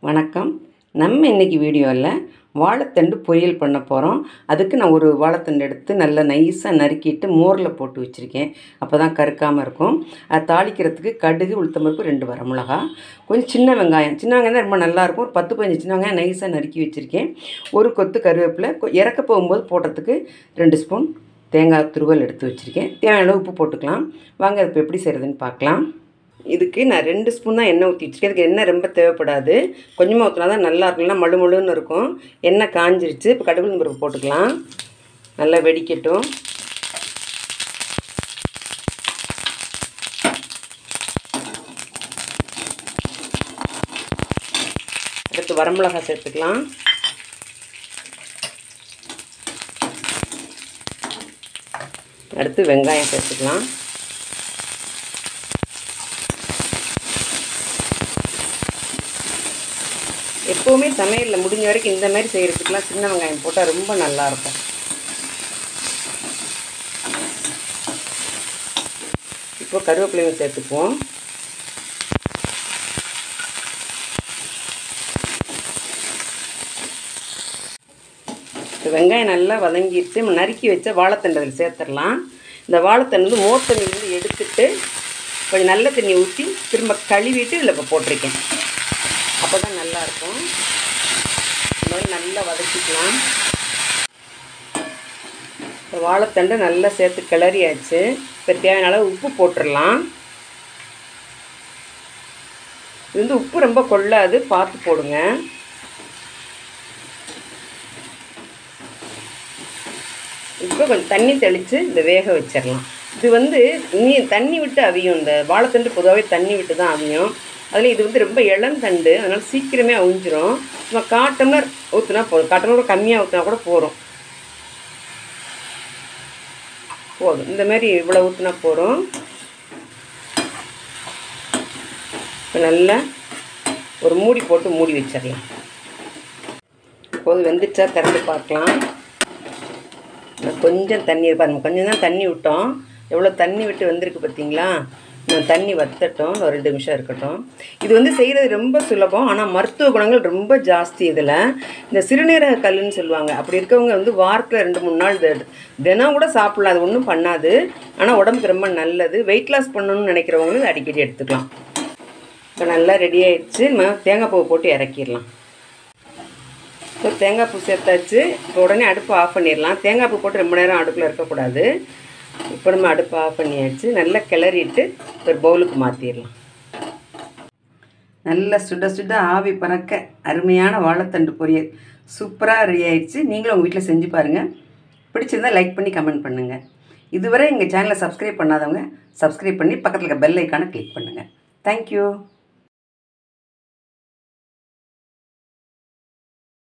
வணக்கம். நம்ம இன்னைக்கு வீடியோவில் வாழைத்தண்டு பொரியல் பண்ண போகிறோம். அதுக்கு நான் ஒரு வாழைத்தண்டு எடுத்து நல்லா நைஸாக நறுக்கிட்டு மோரில் போட்டு வச்சுருக்கேன். அப்போ தான் கருக்காமல் இருக்கும். அதை தாளிக்கிறதுக்கு கடுகு, உளுத்தம்பருப்பு, 2 வரமிளகா, கொஞ்சம் சின்ன வெங்காயம் தான் ரொம்ப நல்லாயிருக்கும். ஒரு 10-15 சின்ன வெங்காயம் நைஸாக நறுக்கி வச்சுருக்கேன். ஒரு கொத்து கருவேப்பிலை, இறக்க போகும்போது போடுறதுக்கு 2 ஸ்பூன் தேங்காய் துருவல் எடுத்து வச்சுருக்கேன். தேவையான அளவு உப்பு போட்டுக்கலாம். வாங்க இப்போ எப்படி செய்கிறதுன்னு பார்க்கலாம். இதுக்கு நான் 2 ஸ்பூன் தான் எண்ணெய் ஊற்றி வச்சுருக்கேன். இதுக்கு எண்ணெய் ரொம்ப தேவைப்படாது, கொஞ்சமாக ஊற்றினா தான் நல்லா இருக்கும், இல்லைனா மழு மழுன்னு இருக்கும். எண்ணெய் காஞ்சிருச்சு. இப்போ கடுகு உளுந்தம்பருப்பு போட்டுக்கலாம். நல்லா வெடிக்கட்டும். அடுத்து வரமிளகாய் சேர்த்துக்கலாம். அடுத்து வெங்காயம் சேர்த்துக்கலாம். எப்போவுமே சமையலில் முடிஞ்ச வரைக்கும் இந்த மாதிரி செய்கிறதுக்கெலாம் சின்ன வெங்காயம் போட்டால் ரொம்ப நல்லாயிருக்கும். இப்போ கருவேப்பிலையும் சேர்த்துக்குவோம். வெங்காயம் நல்லா வதங்கிட்டு நறுக்கி வச்ச வாழைத்தண்டு அதில் சேர்த்துடலாம். இந்த வாழைத்தண்டு மோர் தண்ணியிலேருந்து எடுத்துட்டு கொஞ்சம் நல்ல தண்ணி ஊற்றி திரும்ப கழுவிட்டு இதில் இப்போ போட்டிருக்கேன். அப்போ தான் நல்லாயிருக்கும். இந்த மாதிரி நல்லா வதக்கிக்கலாம். இந்த வாழைத்தண்டை நல்லா சேர்த்து கிளறியாச்சு. இப்போ தேவையான அளவு உப்பு போட்டுடலாம். இது வந்து உப்பு ரொம்ப கொள்ளாது, பார்த்து போடுங்க. இப்போ கொஞ்சம் தண்ணி தெளித்து இந்த வேக வச்சிடலாம். இது வந்து தண்ணி விட்டு அவியும். இந்த வாழைத்தண்டு பொதுவாகவே தண்ணி விட்டு தான் அவியும். அதில் இது வந்து ரொம்ப இளந்தண்டு, அதனால் சீக்கிரமே அவிஞ்சிரும். நம்ம 1/4 டம்ளர் ஊற்றினா போதும். 1/4 டம்ளர் கம்மியாக ஊற்றினா கூட போதும். இந்த மாதிரி இவ்வளோ ஊற்றினா போதும். இப்போ நல்லா ஒரு மூடி போட்டு மூடி வச்சிடலாம். இப்போது வெந்துச்சா திறந்து பார்க்கலாம். கொஞ்சம் தண்ணி பாருங்கள், கொஞ்சம் தான் தண்ணி விட்டோம். எவ்வளோ தண்ணி விட்டு வந்திருக்கு பார்த்தீங்களா? தண்ணி வற்றட்டும், ஒரு 2 நிமிஷம் இருக்கட்டும். இது வந்து செய்கிறது ரொம்ப சுலபம், ஆனால் மருத்துவ குணங்கள் ரொம்ப ஜாஸ்தி. இதில் இந்த சிறுநீரக கல்லுன்னு சொல்லுவாங்க. அப்படி இருக்கவங்க வந்து வாரத்தில் 2-3 நாள் தினம் கூட சாப்பிட்லாம். அது ஒன்றும் பண்ணாது, ஆனால் உடம்புக்கு ரொம்ப நல்லது. வெயிட் லாஸ் பண்ணணும்னு நினைக்கிறவங்களும் இதை அடிக்கடி எடுத்துக்கலாம். இப்போ நல்லா ரெடி ஆகிடுச்சு. நம்ம தேங்காய் பூவை போட்டு இறக்கிடலாம். இப்போ தேங்காய் பூ சேர்த்தாச்சு. இப்போ உடனே அடுப்பு ஆஃப் பண்ணிடலாம். தேங்காய் பூ போட்டு ரொம்ப நேரம் அடுப்பில் இருக்கக்கூடாது. இப்போ நம்ம அடுப்பு ஆஃப் பண்ணியாச்சு. நல்லா கிளறிட்டு ஒரு பவுலுக்கு மாற்றிடலாம். நல்லா சுட சுட ஆவி பறக்க அருமையான வாழைத்தண்டு பொரியல் சூப்பராக ரெடி ஆயிடுச்சு. நீங்களும் உங்கள் வீட்டில் செஞ்சு பாருங்கள். பிடிச்சிருந்தால் லைக் பண்ணி கமெண்ட் பண்ணுங்கள். இதுவரை எங்கள் சேனலை சப்ஸ்கிரைப் பண்ணாதவங்க சப்ஸ்கிரைப் பண்ணி பக்கத்தில் இருக்க பெல் ஐக்கானை கிளிக் பண்ணுங்கள். தேங்க்யூ.